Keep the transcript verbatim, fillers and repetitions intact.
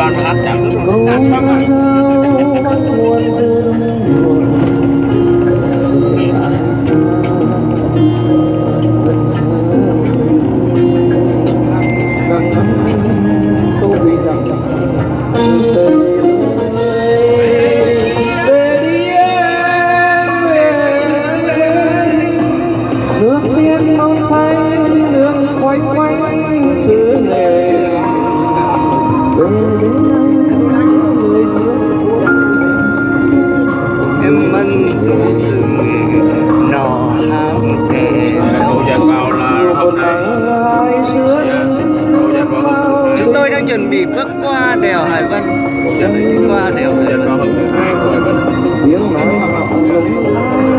bàn mà hát chẳng được rồi hát xong rồi nước biếc mong xanh nước quanh quanh xứ nghề em mân dù sự nọ ham kề đầu dàn vào là hôm nay chúng tôi đang chuẩn bị bước qua đèo Hải Vân, qua đèo Hải Vân. tiếng nói